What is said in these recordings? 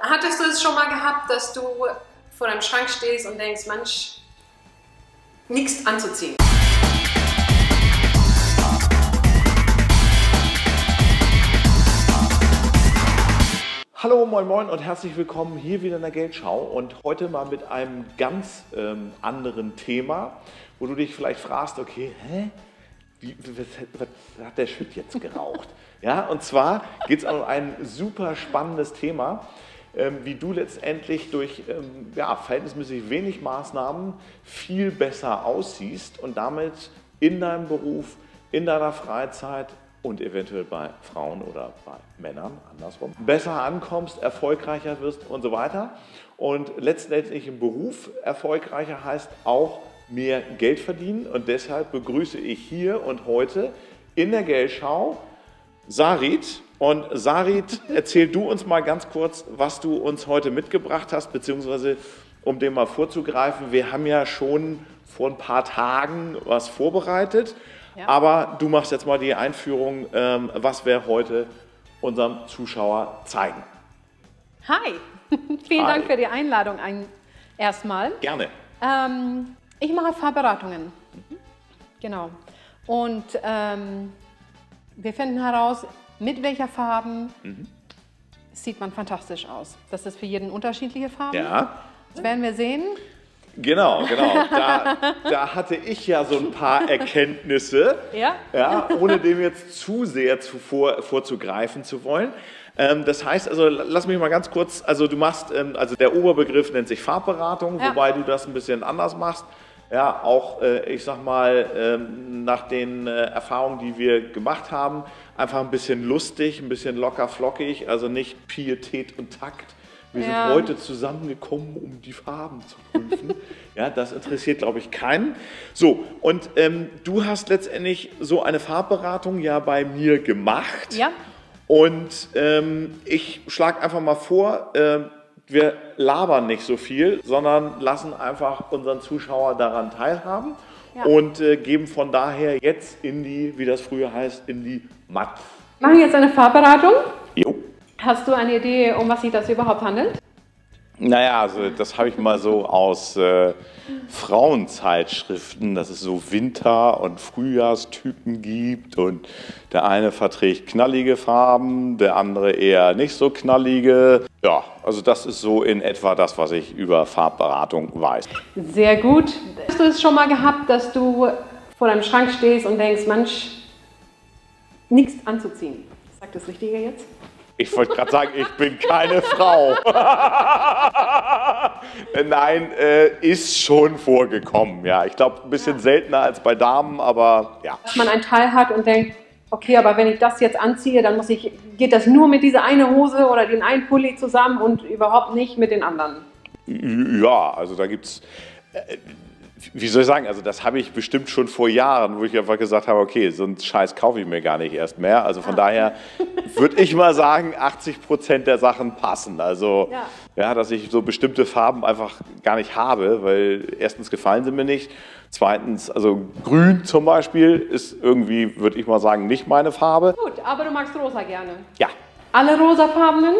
Hattest du es schon mal gehabt, dass du vor deinem Schrank stehst und denkst, Mensch, nichts anzuziehen? Hallo, moin moin und herzlich willkommen hier wieder in der Geldschau und heute mal mit einem ganz anderen Thema, wo du dich vielleicht fragst, okay, was hat der Schütt jetzt geraucht? Ja, und zwar geht es um ein super spannendes Thema, wie du letztendlich durch verhältnismäßig wenig Maßnahmen viel besser aussiehst und damit in deinem Beruf, in deiner Freizeit und eventuell bei Frauen oder bei Männern, andersrum, besser ankommst, erfolgreicher wirst und so weiter. Und letztendlich im Beruf erfolgreicher heißt auch mehr Geld verdienen. Und deshalb begrüße ich hier und heute in der Geldschau Sarit. Und Sarit, erzähl du uns mal ganz kurz, was du uns heute mitgebracht hast, beziehungsweise um dem mal vorzugreifen, wir haben ja schon vor ein paar Tagen was vorbereitet. Ja. Aber du machst jetzt mal die Einführung, was wir heute unserem Zuschauer zeigen. Hi, vielen Dank für die Einladung erstmal. Gerne. Ich mache Farbberatungen. Genau. Und wir finden heraus, mit welcher Farben sieht man fantastisch aus. Das ist für jeden unterschiedliche Farben. Ja. Das werden wir sehen. Genau. Da hatte ich ja so ein paar Erkenntnisse, ja, ohne dem jetzt zu sehr vorzugreifen zu wollen. Das heißt, also lass mich mal ganz kurz, also du machst, also der Oberbegriff nennt sich Farbberatung, wobei du das ein bisschen anders machst. Ja, auch, ich sag mal, nach den Erfahrungen, die wir gemacht haben, einfach ein bisschen lustig, ein bisschen locker flockig, also nicht Pietät und Takt. Wir sind heute zusammengekommen, um die Farben zu prüfen. Ja, das interessiert, glaube ich, keinen. So, und du hast letztendlich so eine Farbberatung ja bei mir gemacht. Ja. Und ich schlage einfach mal vor, wir labern nicht so viel, sondern lassen einfach unseren Zuschauer daran teilhaben und geben von daher jetzt in die, wie das früher heißt, in die Matt. Wir machen jetzt eine Farbberatung. Jo. Hast du eine Idee, um was sich das überhaupt handelt? Naja, also das habe ich mal so aus Frauenzeitschriften, dass es so Winter- und Frühjahrstypen gibt und der eine verträgt knallige Farben, der andere eher nicht so knallige. Ja, also das ist so in etwa das, was ich über Farbberatung weiß. Sehr gut. Hast du es schon mal gehabt, dass du vor deinem Schrank stehst und denkst, Mensch, nichts anzuziehen? Sagt das Richtige jetzt? Ich wollte gerade sagen, ich bin keine Frau. Nein, ist schon vorgekommen. Ja, ich glaube, ein bisschen seltener als bei Damen, aber ja. Dass man ein Teil hat und denkt, okay, aber wenn ich das jetzt anziehe, dann geht das nur mit dieser eine Hose oder den einen Pulli zusammen und überhaupt nicht mit den anderen. Ja, also da gibt es... Wie soll ich sagen, also das habe ich bestimmt schon vor Jahren, wo ich einfach gesagt habe, okay, so einen Scheiß kaufe ich mir gar nicht erst mehr. Also von daher würde ich mal sagen, 80% der Sachen passen. Also ja, dass ich so bestimmte Farben einfach gar nicht habe, weil erstens gefallen sie mir nicht. Zweitens, also grün zum Beispiel ist irgendwie, würde ich mal sagen, nicht meine Farbe. Gut, aber du magst rosa gerne. Ja. Alle rosafarbenen?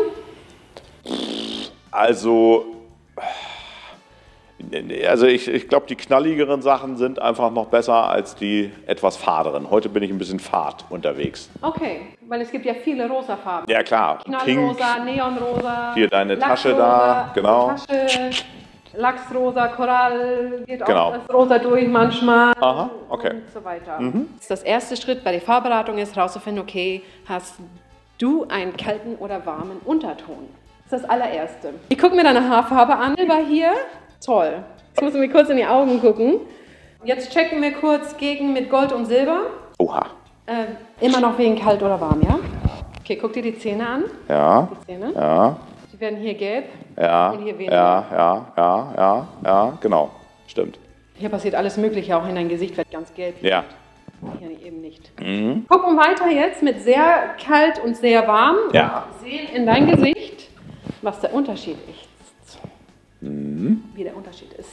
Also ich glaube, die knalligeren Sachen sind einfach noch besser als die etwas faderen. Heute bin ich ein bisschen fad unterwegs. Okay, weil es gibt ja viele rosa Farben. Ja klar, Knallrosa, Pink, Neonrosa, hier deine Tasche Lachsrosa, da, genau. Tasche, Lachsrosa, Korall, geht Genau. auch das Rosa durch manchmal. Aha, okay. Und so weiter. Das erste Schritt bei der Farbberatung ist herauszufinden, okay, hast du einen kalten oder warmen Unterton? Das ist das allererste. Ich gucke mir deine Haarfarbe an, über hier. Toll. Jetzt musst du mir kurz in die Augen gucken. Jetzt checken wir kurz gegen mit Gold und Silber. Oha. Immer noch wegen kalt oder warm, ja? Okay, guck dir die Zähne an. Ja. Die Zähne. Ja. Die werden hier gelb. Ja. Und hier weniger. Ja, genau. Stimmt. Hier passiert alles Mögliche, auch in dein Gesicht wird ganz gelb. Ja. Hier eben nicht. Gucken weiter jetzt mit sehr kalt und sehr warm. Ja. Sehen in dein Gesicht, was der Unterschied ist. Wie der Unterschied ist.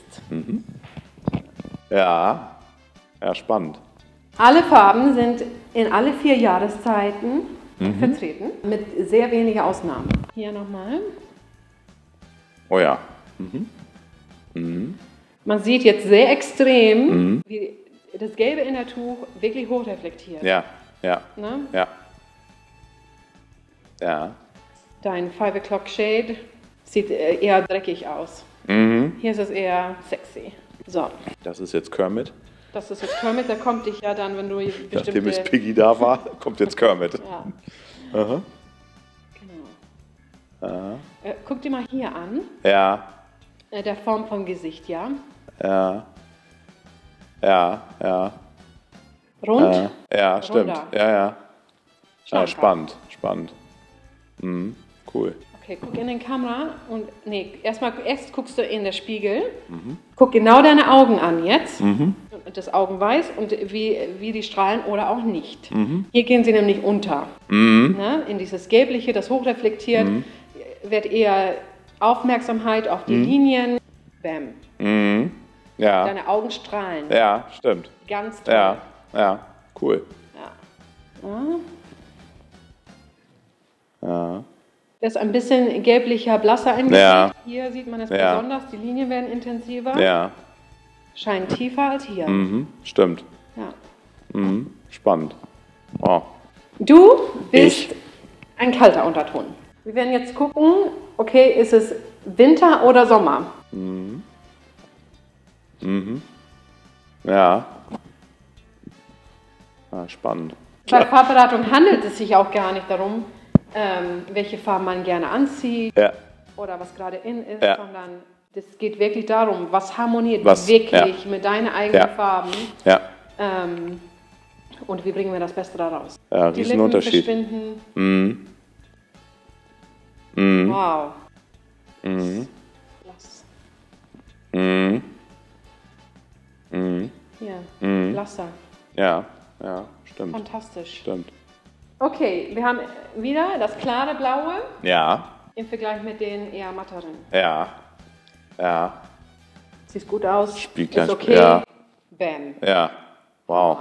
Ja, spannend. Alle Farben sind in alle 4 Jahreszeiten vertreten, mit sehr wenigen Ausnahmen. Hier nochmal. Oh ja. Man sieht jetzt sehr extrem, wie das Gelbe in der Tuch wirklich hochreflektiert. Ja, ja, Ne? ja. Ja. Dein 5 O'Clock Shade sieht eher dreckig aus. Hier ist es eher sexy. So, Das ist jetzt Kermit. das ist jetzt Kermit, da kommt dich ja dann, wenn du Nachdem bestimmte... Miss Piggy da war, kommt jetzt Kermit. Ja, Aha. genau. Guck dir mal hier an, Ja, der Form vom Gesicht, ja? ja. Ja, ja. Rund, Ja, stimmt. Runder. Ja, ja. Schlanker. Spannend, spannend. Cool. Okay, guck in den Kamera und erst guckst du in den Spiegel. Guck genau deine Augen an jetzt. Das Augenweiß und wie die strahlen oder auch nicht. Hier gehen sie nämlich unter. Ne? In dieses Gelbliche, das hochreflektiert, wird eher Aufmerksamkeit auf die Linien. Bam. Ja. Deine Augen strahlen. Ja, stimmt. Ganz toll. Ja, ja, cool. Ja. Das ist ein bisschen gelblicher, blasser im Gesicht. Ja. Hier sieht man es Ja. besonders. Die Linien werden intensiver. Ja. Scheinen tiefer als hier. Stimmt. Ja. Spannend. Oh. Du bist Ich. ein kalter Unterton. Wir werden jetzt gucken, okay, ist es Winter oder Sommer? Ja. Spannend. Bei Farbberatung handelt es sich auch gar nicht darum, welche Farben man gerne anzieht Ja. oder was gerade in ist, Ja. sondern es geht wirklich darum, was harmoniert Was- wirklich mit deinen eigenen Ja. Farben Ja. und wie bringen wir das Beste daraus. Ja, Die Lippen Riesenunterschied. verschwinden. Wow. Blass. Hier, blasser. Ja. Ja. Stimmt. Fantastisch. Stimmt. Okay, wir haben wieder das klare Blaue Ja. im Vergleich mit den eher matteren. Ja. Ja. Sieht gut aus, Spieglein, ist okay. ja. Bam. Ja. Wow.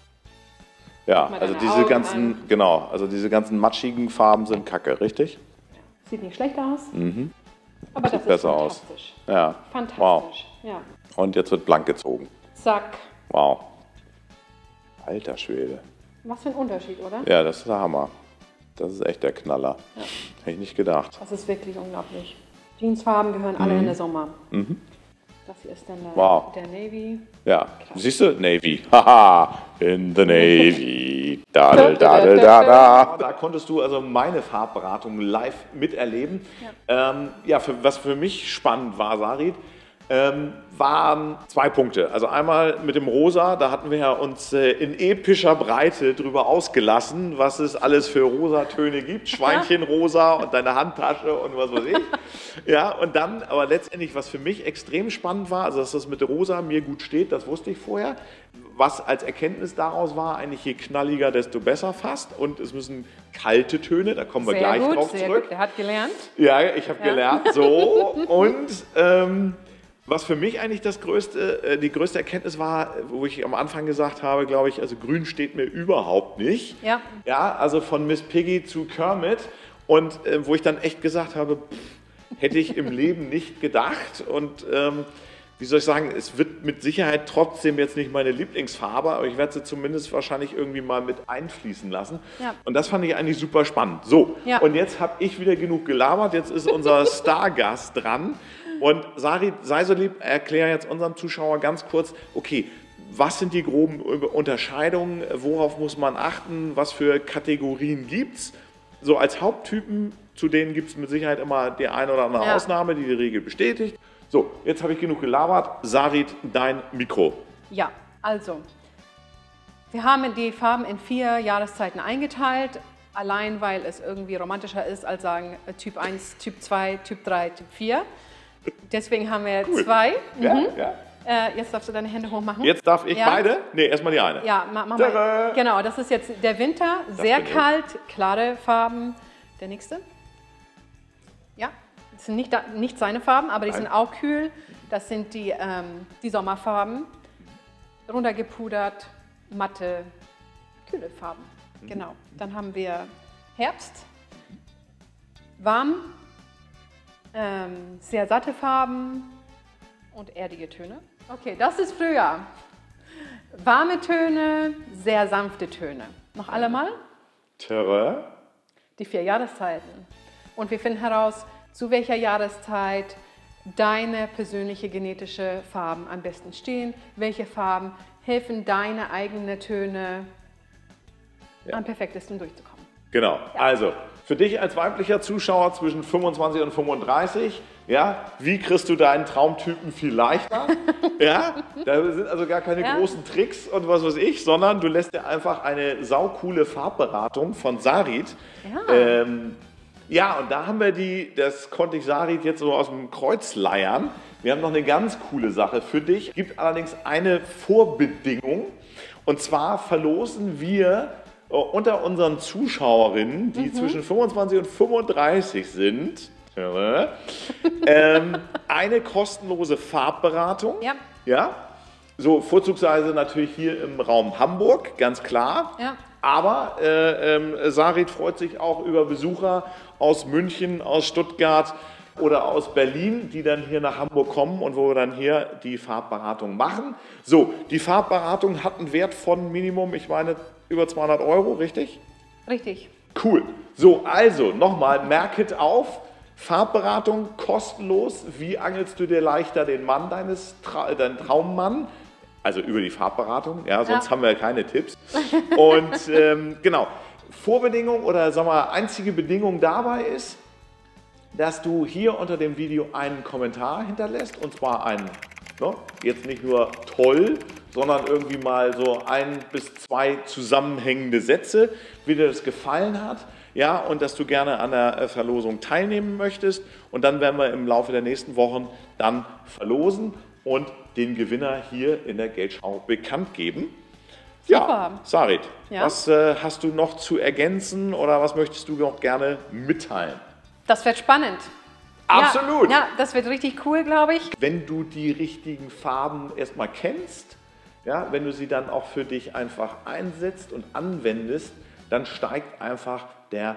Ja, mal also deine diese Augen ganzen, an. genau, also diese ganzen matschigen Farben sind kacke, richtig? Sieht nicht schlecht aus, aber das ist besser aus. fantastisch. Ja. Fantastisch, Wow. ja. Und jetzt wird blank gezogen. Zack. Wow. Alter Schwede. Was für ein Unterschied, oder? Ja, das ist der Hammer. Das ist echt der Knaller. Hätte ich nicht gedacht. Das ist wirklich unglaublich. Jeansfarben gehören alle in den Sommer. Das hier ist dann Wow. der Navy. Ja. Siehst du? Navy. Haha. In the Navy. Dadel, dadel, da. Da konntest du also meine Farbberatung live miterleben. Was für mich spannend war, Sarit, waren 2 Punkte. Also einmal mit dem Rosa, da hatten wir ja uns in epischer Breite drüber ausgelassen, was es alles für Rosatöne gibt. Schweinchenrosa und deine Handtasche und was weiß ich. Ja, und dann, aber letztendlich, was für mich extrem spannend war, also dass das mit Rosa mir gut steht, das wusste ich vorher. Was als Erkenntnis daraus war, eigentlich je knalliger, desto besser fast. Und es müssen kalte Töne, da kommen wir gleich drauf zurück. Der hat gelernt. Ja, ich habe gelernt. So, und was für mich eigentlich die größte Erkenntnis war, wo ich am Anfang gesagt habe, glaube ich, also grün steht mir überhaupt nicht. Ja. Ja, also von Miss Piggy zu Kermit. Und wo ich dann echt gesagt habe, hätte ich im Leben nicht gedacht. Und wie soll ich sagen, es wird mit Sicherheit trotzdem jetzt nicht meine Lieblingsfarbe, aber ich werde sie zumindest wahrscheinlich irgendwie mal mit einfließen lassen. Ja. Und das fand ich eigentlich super spannend. So, Ja. und jetzt habe ich wieder genug gelabert, jetzt ist unser Stargast dran. Und Sarit, sei so lieb, erklär jetzt unserem Zuschauer ganz kurz, okay, was sind die groben Unterscheidungen, worauf muss man achten, was für Kategorien gibt es? So als Haupttypen, zu denen gibt es mit Sicherheit immer die eine oder andere Ausnahme, die Regel bestätigt. So, jetzt habe ich genug gelabert. Sarit, dein Mikro. Ja, also, wir haben die Farben in 4 Jahreszeiten eingeteilt, allein weil es irgendwie romantischer ist, als sagen Typ 1, Typ 2, Typ 3, Typ 4. Deswegen haben wir 2. Ja, ja. Jetzt darfst du deine Hände hoch machen. Jetzt darf ich Ja. beide? Nee, erstmal die eine. Ja, mach mal. Tada! Genau, das ist jetzt der Winter, sehr bin ich. kalt, klare Farben. Der nächste. Ja, das sind nicht seine Farben, aber die sind auch kühl. Das sind die Sommerfarben. Runtergepudert, matte, kühle Farben. Genau. Dann haben wir Herbst, warm, Sehr satte Farben und erdige Töne. Okay, das ist früher. Warme Töne, sehr sanfte Töne. Noch alle mal? Terrain. Die 4 Jahreszeiten. Und wir finden heraus, zu welcher Jahreszeit deine persönliche genetische Farben am besten stehen. Welche Farben helfen deine eigenen Töne am perfektesten durchzukommen. Genau, also für dich als weiblicher Zuschauer zwischen 25 und 35, ja, wie kriegst du deinen Traumtypen viel leichter? Ja, da sind also gar keine großen Tricks und was weiß ich, sondern du lässt dir einfach eine saucoole Farbberatung von Sarit. Ja, und da haben wir das konnte ich Sarit jetzt so aus dem Kreuz leiern. Wir haben noch eine ganz coole Sache für dich. Es gibt allerdings eine Vorbedingung. Und zwar verlosen wir unter unseren Zuschauerinnen, die zwischen 25 und 35 sind, eine kostenlose Farbberatung. Ja. Ja. So vorzugsweise natürlich hier im Raum Hamburg, ganz klar. Ja. Aber Sarit freut sich auch über Besucher aus München, aus Stuttgart oder aus Berlin, die dann hier nach Hamburg kommen und wo wir dann hier die Farbberatung machen. So, die Farbberatung hat einen Wert von Minimum, ich meine, über 200 €, richtig? Richtig. Cool. So, also nochmal, merket auf, Farbberatung kostenlos. Wie angelst du dir leichter den Mann deinen Traummann? Also über die Farbberatung, ja, sonst haben wir keine Tipps. Und genau, Vorbedingung oder sagen wir einzige Bedingung dabei ist, dass du hier unter dem Video einen Kommentar hinterlässt, und zwar einen, jetzt nicht nur toll, sondern irgendwie mal so 1 bis 2 zusammenhängende Sätze, wie dir das gefallen hat, ja, und dass du gerne an der Verlosung teilnehmen möchtest. Und dann werden wir im Laufe der nächsten Wochen dann verlosen und den Gewinner hier in der Geldschau bekannt geben. Super. Ja, Sarit, was hast du noch zu ergänzen oder was möchtest du noch gerne mitteilen? Das wird spannend. Absolut. Ja, das wird richtig cool, glaube ich. Wenn du die richtigen Farben erstmal kennst, ja, wenn du sie dann auch für dich einfach einsetzt und anwendest, dann steigt einfach der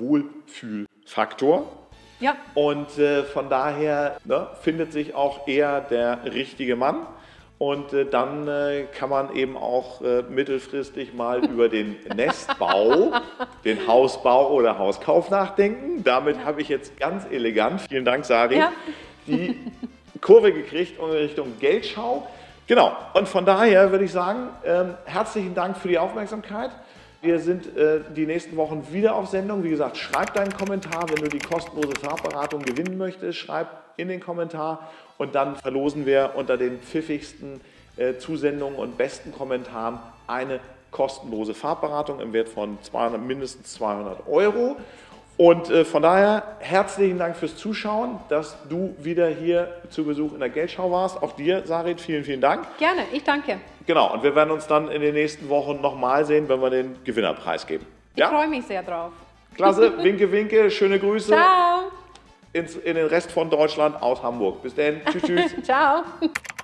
Wohlfühlfaktor. Ja. Und von daher findet sich auch eher der richtige Mann. Und dann kann man eben auch mittelfristig mal über den Nestbau, den Hausbau oder Hauskauf nachdenken. Damit habe ich jetzt ganz elegant, vielen Dank Sari, die Kurve gekriegt in Richtung Geldschau. Genau, und von daher würde ich sagen, herzlichen Dank für die Aufmerksamkeit. Wir sind die nächsten Wochen wieder auf Sendung. Wie gesagt, schreib deinen Kommentar, wenn du die kostenlose Farbberatung gewinnen möchtest. Schreib in den Kommentar und dann verlosen wir unter den pfiffigsten Zusendungen und besten Kommentaren eine kostenlose Farbberatung im Wert von mindestens 200 €. Und von daher herzlichen Dank fürs Zuschauen, dass du wieder hier zu Besuch in der Geldschau warst. Auch dir, Sarit, vielen, vielen Dank. Gerne, ich danke. Genau, und wir werden uns dann in den nächsten Wochen nochmal sehen, wenn wir den Gewinnerpreis geben. Ich freue mich sehr drauf. Klasse, winke, winke, schöne Grüße. Ciao. In den Rest von Deutschland aus Hamburg. Bis dann, tschüss, tschüss. Ciao.